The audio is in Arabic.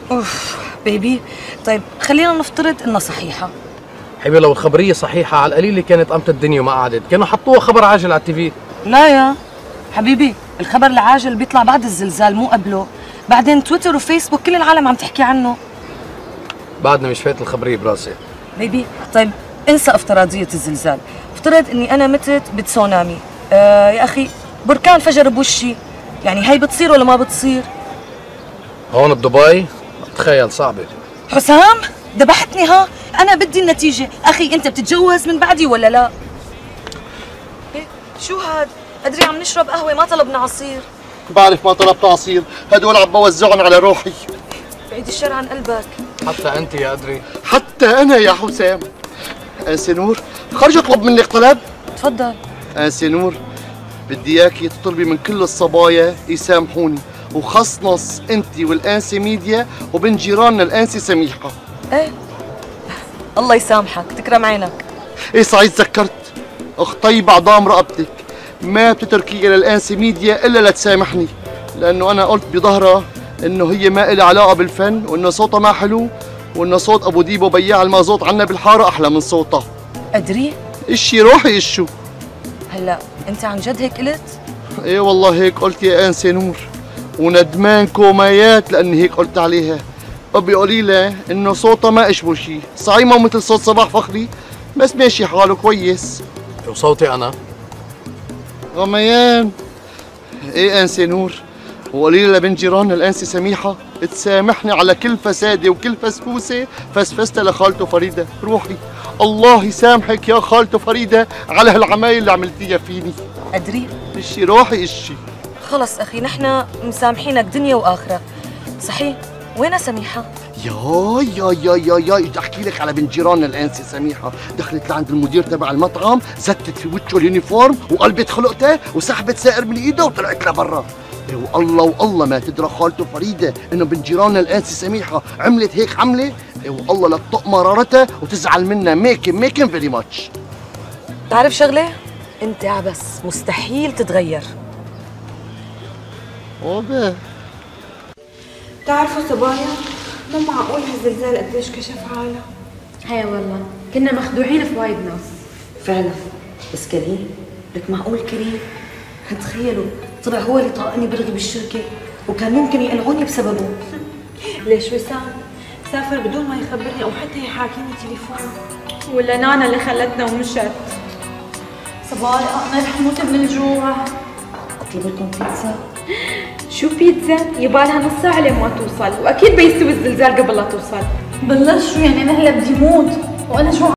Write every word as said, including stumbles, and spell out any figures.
اوف بيبي، طيب خلينا نفترض انها صحيحه. حبيبي لو الخبريه صحيحه على القليله كانت قامت الدنيا وما قعدت، كانوا حطوها خبر عاجل على التي في. لا يا حبيبي، الخبر العاجل بيطلع بعد الزلزال مو قبله. بعدين تويتر وفيسبوك كل العالم عم تحكي عنه. بعدنا مش فايت الخبريه براسي. بيبي طيب انسى افتراضيه الزلزال، افترض اني انا متت بتسونامي. آه يا اخي بركان فجر بوشي، يعني هي بتصير ولا ما بتصير؟ هون بدبي تخيل صعبه. حسام ذبحتني ها، انا بدي النتيجه. اخي انت بتتجوز من بعدي ولا لا؟ إيه؟ شو هاد؟ ادري عم نشرب قهوه ما طلبنا عصير. بعرف ما طلبت عصير، هدول عم بوزعهم على روحي. بعيد الشر عن قلبك. حتى انت يا ادري. حتى انا يا حسام. انسه نور خرج اطلب منك طلب. تفضل. انسه نور بدي اياكي تطلبي من كل الصبايا يسامحوني، وخص نص انت والانسه ميديا وبنت جيراننا الانسه سميحه. ايه الله يسامحك، تكرم عينك. ايه صحيح تذكرت، اخطي بعضام رقبتك ما بتتركي للانسه ميديا الا لتسامحني، لانه انا قلت بظهرها انه هي ما لها علاقه بالفن، وانه صوتها ما حلو، وانه صوت ابو ديبو بياع المازوت عنا بالحاره احلى من صوتها. ادري؟ اشي روحي اشو. هلا انت عن جد هيك قلت؟ ايه والله هيك قلت يا انسه نور، وندمان كوميات لاني هيك قلت عليها. ابي قولي لها انه صوتها ما اشبه شيء، صعيمه مثل صوت صباح فخري بس ماشي حاله كويس. وصوتي انا؟ غميان. ايه انسه نور، وقولي لها لبنت جيراننا الانسه سميحه تسامحني على كل فساده وكل فسفوسه فسفستها لخالته فريده. روحي الله يسامحك يا خالته فريده على هالعمايل اللي عملتيها فيني. ادري؟ اشي روحي اشي. خلص اخي نحن مسامحينك دنيا واخره. صحيح وين سميحه؟ يا يا يا يا يا بدي احكي لك على بنت جيراننا الانسه سميحه، دخلت لعند المدير تبع المطعم، زتت في وجهه اليونيفورم وقلبت خلقته وسحبت سائر من ايده وطلعت لبرا. إيه والله والله ما تدرى خالته فريده انه بنت جيراننا الانسه سميحه عملت هيك عمله. إيه والله لتطق مرارتها وتزعل منا ميكن ميكن فيري ماتش. بتعرف شغله؟ انت عبس مستحيل تتغير. اوبا بتعرفوا صبايا مو معقول هالزلزال قديش كشف عالم. هي والله كنا مخدوعين في وايد ناس فعلا. بس كريم، لك معقول كريم؟ تخيلوا طلع هو اللي طاقني برغي بالشركه وكان ممكن يقلعوني بسببه. ليش وسام؟ سافر بدون ما يخبرني او حتى يحاكيني تليفون. ولا نانا اللي خلتنا ومشت. صبايا انا رح موت من الجوع. اطلب لكم بيتزا؟ شو بيتزا؟ يبالها نص ساعة لما توصل، واكيد بيستوي الزلزال قبل لا توصل. بالله شو يعني؟ انا هلا بدي موت وانا جوع.